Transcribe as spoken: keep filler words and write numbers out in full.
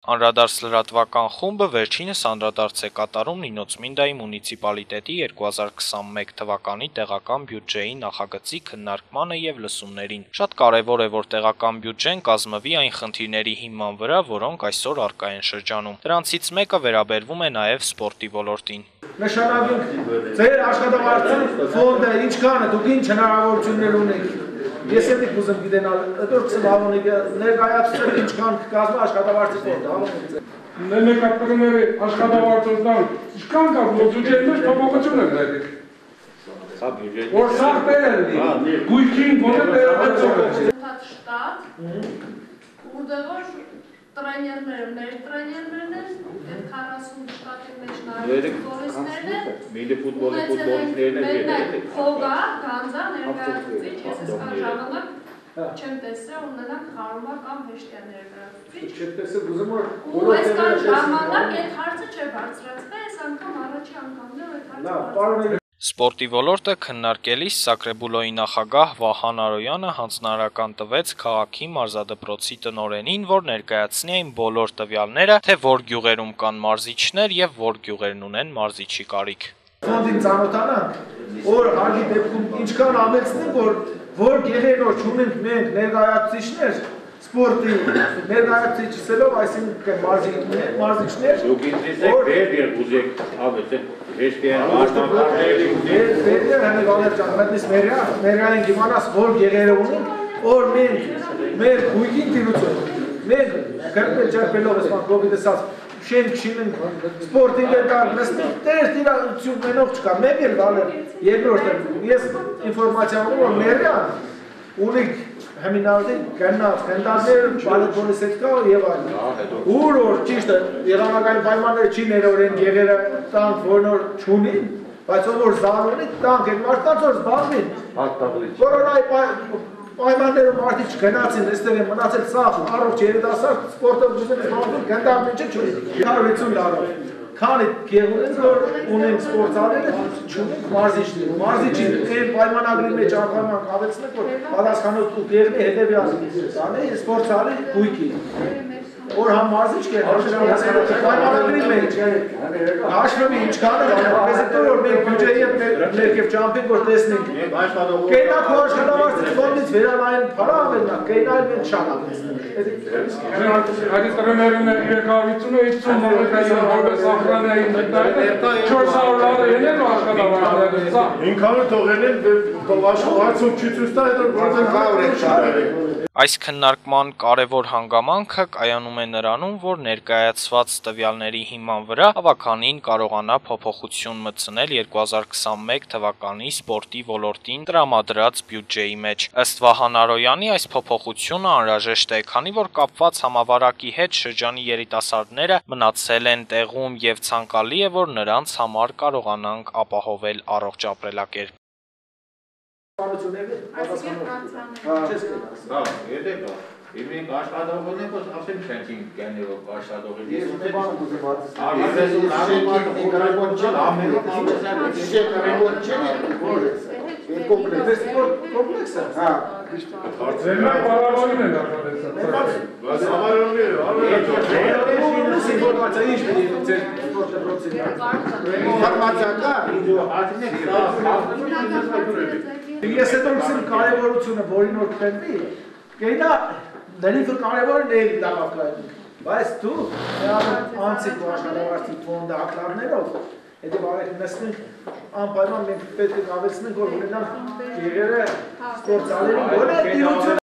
Անդրադարձ լրատվական խումբը վերջինս անդրադարձ է կատարում Նինոց-Մինդայի մունիցիպալիտետի երկու հազար քսանմեկ թվականի տեղական բյուջեի նախագծի քննարկմանը եւ լսումներին։ Շատ կարեւոր է, որ տեղական բյուջեն կազմվի այն խնդիրների հիման վրա, որոնք այսօր առկա են շրջանում։ Դրանցից մեկը վերաբերվում է նաեւ սպորտի ոլորտին։ Նշանակենք ձեր աշխատավարձի ֆոնդը ինչքան է, դուք ինչ հնարավորություններ ունեք։ Ես եմ ուզում գիտենալ, դուք ցույց հավոնեք ներկայացուցել ինչքան կազմի աշխատավարձի ֆոնդը։ Ներկայացնողների աշխատավարձով ինչքան կա բյուջեի մեջ փոփոխություն են դեպի։ Սա բյուջեի։ Որ սա բերել, գույքին ոնը բերել։ Շտատ, որտեղ տրեյներները, մեր տրեյներներն են, այդ քառասուն շտատի մեջ նայեք ֆուտբոլիստներն են, միլի ֆուտբոլի ֆուտբոլիստներն են եկել։ Փոգա, Գանձա, ներկայացուցիչ, ես այսքան ժամանակ չեմ տեսել ունենանք խարումա կամ հեշտյա ներկայացուցիչ։ Չեմ տեսել, ուզում որ Ու այսքան ժամանակ այդ հարցը չէ բարձրացվել, այս անգամ առաջի անգամն է այդ հարցը բարձրացվել։ Սպորտի ոլորտը քննարկելիս Սակրեբուլոյի նախագահ Վահան Արոյանը հանձնարարական տվեց քաղաքի մարզադպրոցի տնօրենին, որ ներկայացնի այն բոլոր տվյալները, թե որ գյուղերում կան մարզիչներ եւ որ գյուղերն ունեն մարզիչի կարիք։ Ֆոնդին ծանոթանանք, որ հարգի դեպքում ինչքան ամեցնենք, որ որ գեղերով չունենք մենք ներկայացուցիչներ, սպորտի ներկայացուցիչելով, այսինքն մարզիչներ, մարզիչներ, Դուք ինձ եք դեր դեր ուզեք ավետ հեշտյան մարզամանքների Վերներ հենց Վալեր ջան, մտնես մերյա, մերյային գիմանաս որ գեղերը ունենք, որ մենք մեր գույքին տիրություն, մենք կրպել ճարպելով ես ման կովիդ ասած, շենք շինենք, սպորտին էլ կար, նստիկ տեր տիրություն մենող չկա, մեկ էլ Վալեր, երկրորդ ես ինֆորմացիա ունեմ, որ մերյան ունենք Հեմինարդի գնաց, գնդարներ, բալետոնիս հետ կա և այլն։ Ուր որ ճիշտ է, եղանակային պայմանները չի ներորեն գեղերը տանք, որն որ չունին, բայց ով որ զարունի, տանք են մարդկանց որ զբաղվին։ Որոր այ պայմաններում մարդի չգնացին, այստեղ են մնացել սաղ, առողջ երիտասարդ, սպորտով ուզեն զբաղվին, գնդարն ինչը չունի, քառ ութսուն տարով։ Քանի գեղունենք, որ ունենք սպորտալերը, չունենք մարզիչներ։ Մարզիչին այն պայմանագրի մեջ անգամ ավեցնենք, որ պատասխանոտ ու գեղնի հետևյալ տանի սպորտալի գույքի։ Որ համ մարզիչ կեր, պայմանագրի մեջ հաշվի ինչքան է, պեսեկտոր որ մենք բյուջեի հետ ներքև ճամփենք, որ տեսնենք։ Կենակ ու աշխատավարձից ֆոնդից վերանային փարա ավելնա, կենայել մենք շատ ավեցնենք։ Այդ տրեներն եկավիցունը ութսուն նորեկային որպես ախրանային չորս հարյուր լարը ելեն ու աշխատավարձները սա։ հինգ հարյուր թողել են աշխատավարձում չի ցույց տա, հետո գործեն հարյուր եք շարել։ Այս քննարկման կարևոր հանգամանքը կայանում է նրանում, որ ներկայացված տվյալների հիման վրա ավականին կարողանա փոփոխություն մտցնել երկու հազար քսանմեկ թվականի սպորտի ոլորտին տրամադրած բյուջեի մեջ։ Ըստ Վահան Արոյանի այս փոփոխությունը անհրաժեշտ է, քանի որ կապված համավարակի հետ շրջանի երիտասարդները մնացել են տեղում եւ ցանկալի է, որ նրանց համար կարողանանք ապահովել առողջ ապրելակերպ։ Հա, եկեք, Իմ աշխատողներն են, ասեմ չեն գաներով աշխատողներ։ Ես ուզում Ես հետո ուսում կարևորությունը, որին որ կպենվի, կեինա նրինքը կարևոր է լավակայում, բայց դու անցիկ ու աշխատավարձի ֆոնդը ակլարներով, հետև արեք նստենք, անպայման մենք պետք է կավեցնենք, որ ունենանք գեղերը սպորտալերին, որ է տիրություն